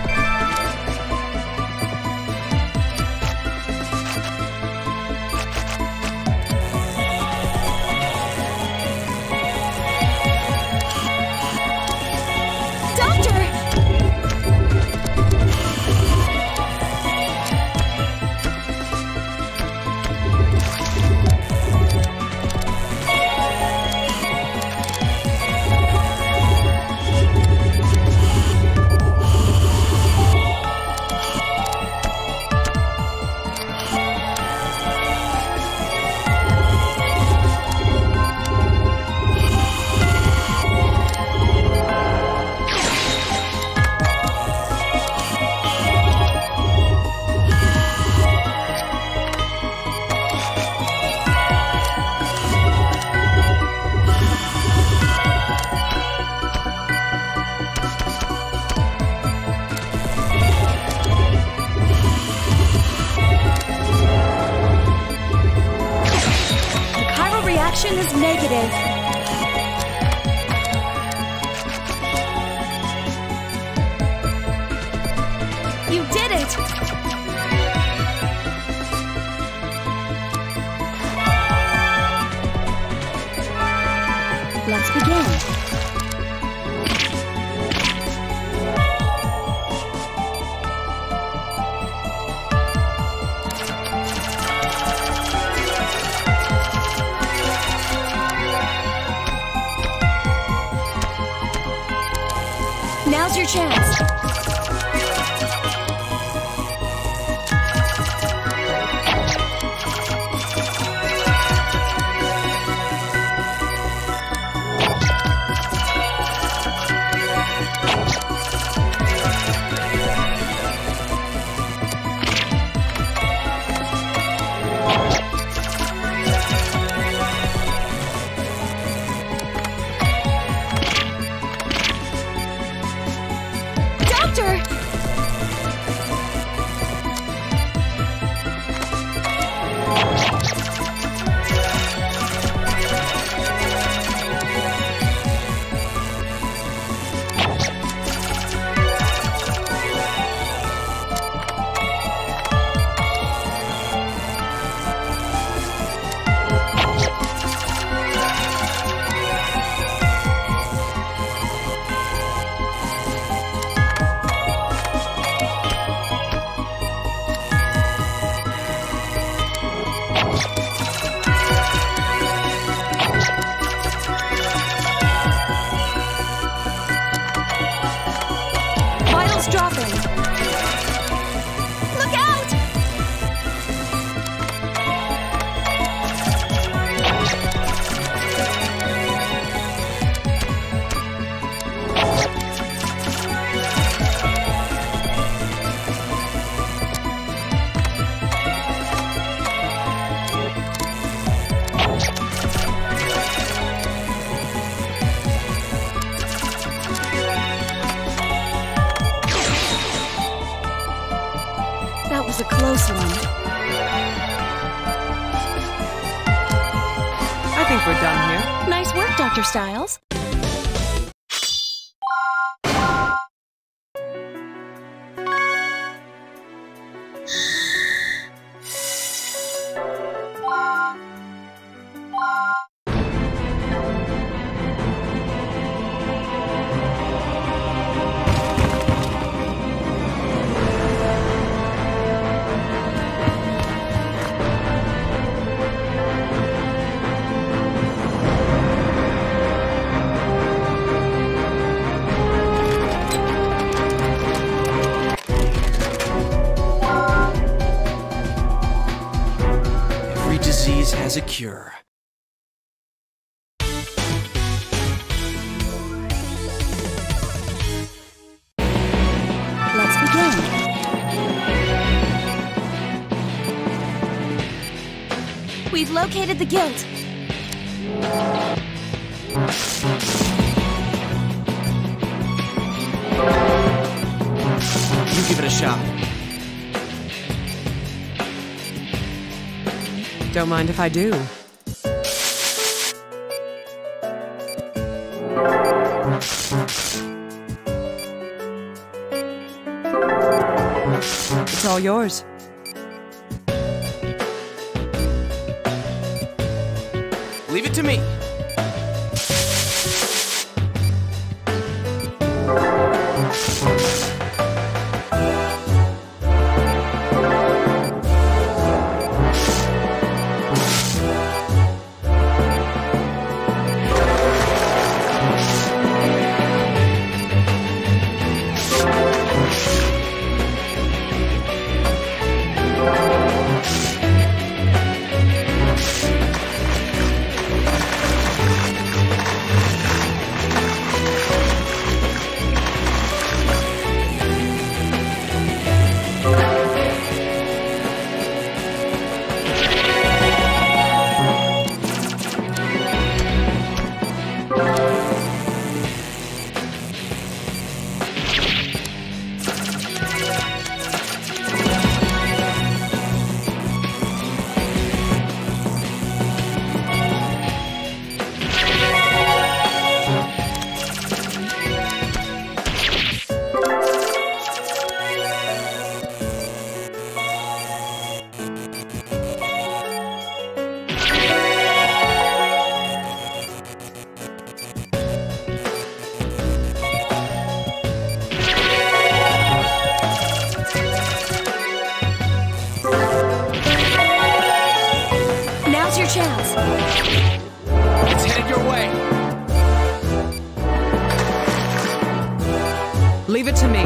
Reaction is negative. You did it! Let's begin. Now's your chance. Dropping. Look out! That was a close one. I think we're done here. Nice work, Dr. Styles. has a cure. Let's begin. We've located the guild. You give it a shot. Don't mind if I do. It's all yours. Leave it to me. It's headed your way. Leave it to me.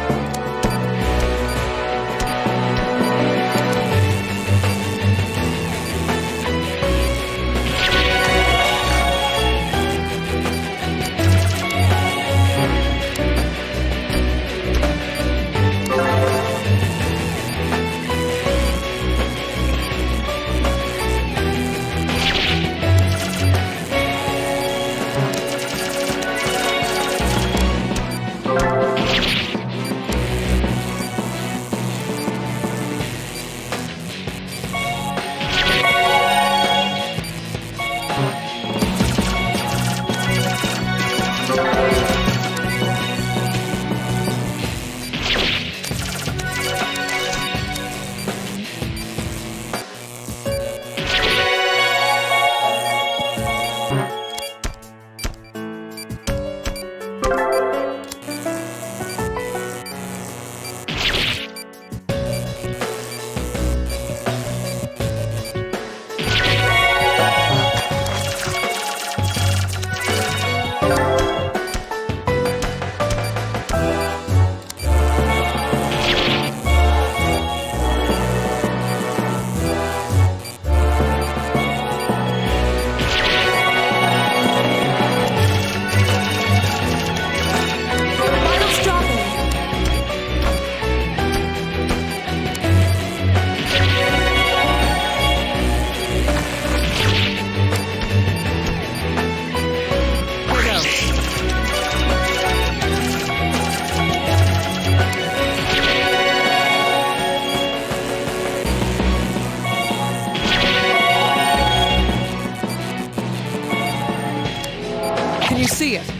Can you see it?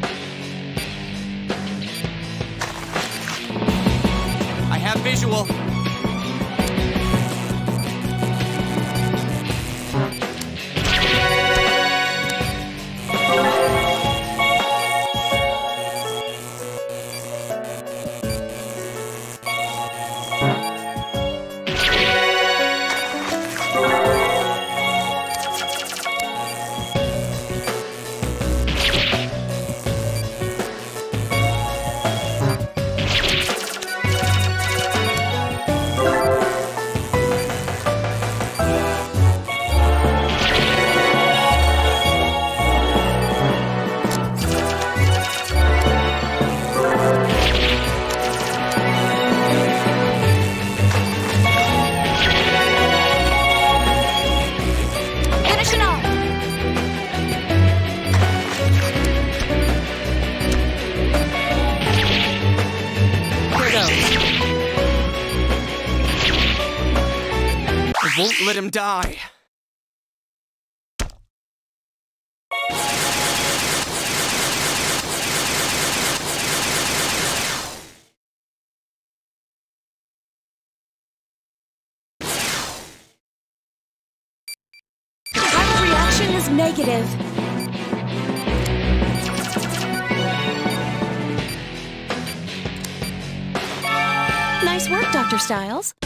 I have visual. won't let him die. The chiral reaction is negative. Nice work, Dr. Stiles.